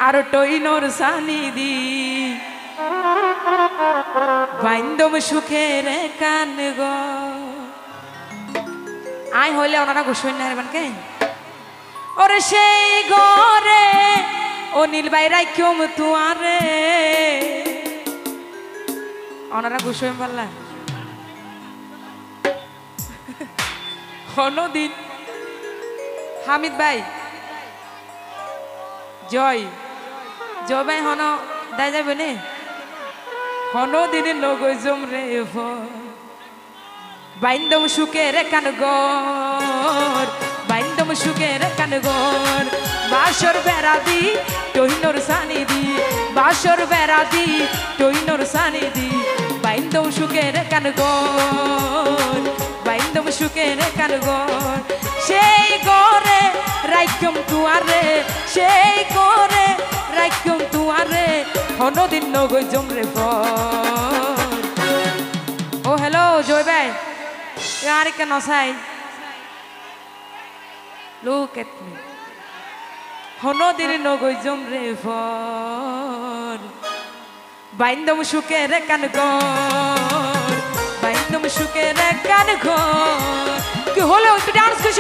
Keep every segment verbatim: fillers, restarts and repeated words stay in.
আর টইনোর সানি দি বাইন্দম সুখের কান গো আই হইলে ওনারা ঘুষুন না রে বানকে ওরে সেই ঘরে ও নীল ভাই রাইখম তুয়ারে ওনারা ঘুষুন পারলা হনদিন হামিদ ভাই জয় জয় ভাই হন দাই যাবে নে হনদিন নগৈ জম রে বাইন্দম সুখের কান গর বাইন্দম সুখের কান গর বাসর বেড়া দি টইনোর সানি দি বাসর বেড়া দি টইনোর সানি দি বাইন্দম সুখের কান গর বাইন্দম সুখের কান গর সেই গরে রাইখম তুয়ারে সেই গরে রাইখম তুয়ারে হনদিন নগৈ জম রে ও হ্যালো জয় ভাই यार के नसाई look at me hono din no go jom re for baindam shuke re kan gor baindam shuke re kan gor ki holo ekটু ডান্স করছো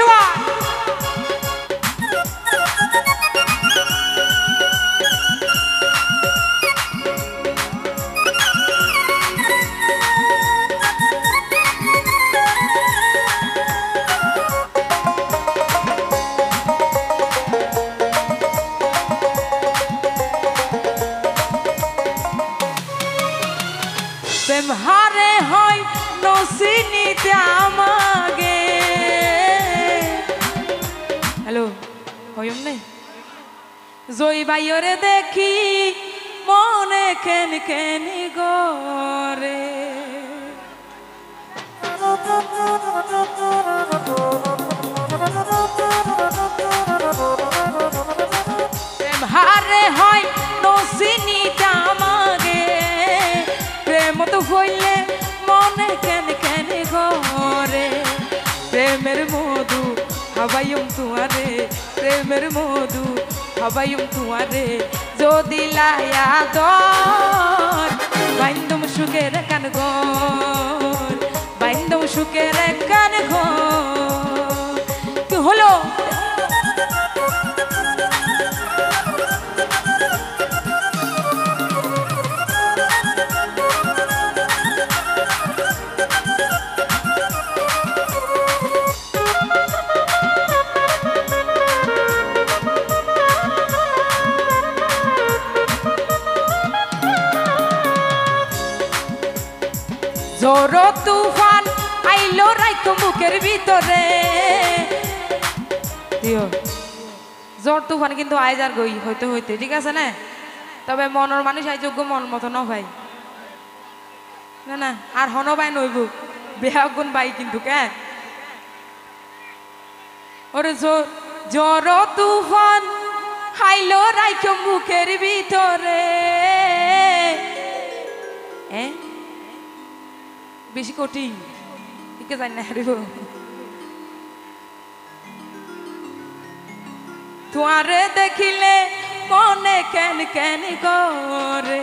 প্রেম হারে হয় নসিনিতে আমাগে হ্যালো হইম নে জয় বাইরে দেখি মনে কেন কেন গরে প্রেম হারে হয় নসিনিতে আমাগে মতো হইলে মনে কেন কেন ঘরে প্রেমের মধু হাবাইম তুয়ারে প্রেমের মধু হাবাইম তুয়ারে যদি লায়া দর বাইন্দম সুখের কান গর বাইন্দম সুখের কান গর কি হলো জোরো তুফান আইলো রাইতো মুখের ভিতরে জোর তুফান কিন্তু আইজ আর গই হইতে হইতে ঠিক আছে না তবে মনের মানুষ আই যোগ্য মন মতো ন ভাই না না আর হন ভাই নইব বেহাগুন ভাই কিন্তু কে ওরে জোরো তুফান আইলো রাইতো মুখের ভিতরে হ্যাঁ বেশি কঠিন ঠিক জানি না হারিব তোমারে দেখিলে মনে কেন কেন করে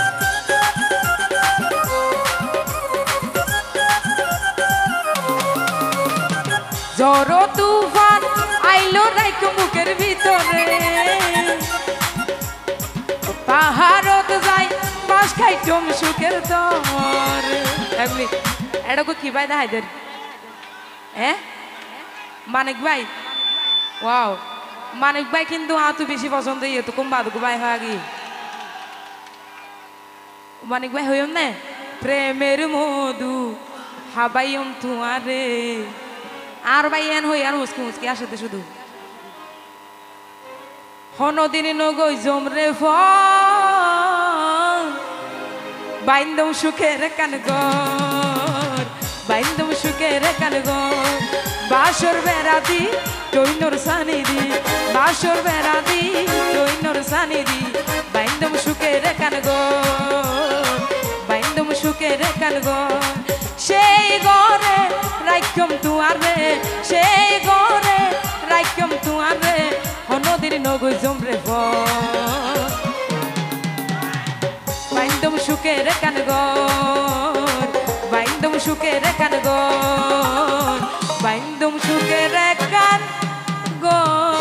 জড়ো তুফান আইলো রাইখ মুখের ভিতরে পাহাড়ত যাই মাছ খাইটম সুখের দর এমনি এটা কি ভাই দেখাই দেন হ্যাঁ মানিক ভাই ওয়াও মানিক ভাই কিন্তু আতো বেশি পছন্দ ইয়ে তো কম বাদুকু ভাই হয় আগে মানিক ভাই হইম না প্রেমের মধু হাবাইম তুয়ারে আর ভাই এন হই আর মুসকি মুসকি আসতে শুধু হনদিন নগৈ জমরে ফল বাইন্দম সুখের কান গর বাইন্দম সুখের কান গর বাসর বেড়াদি টইনোর সানি দি বাসর বেড়াদি টইনোর সানি দি বাইন্দম সুখের কান গর বাইন্দম সুখের কান গর সেই গরে রাইখম তুয়ারে সেই গরে রাইখম তুয়ারে হনদিন নগৈ জমরে ফল সুখের কানগর বাইন্দম সুখের কানগর বাইন্দম সুখের কানগর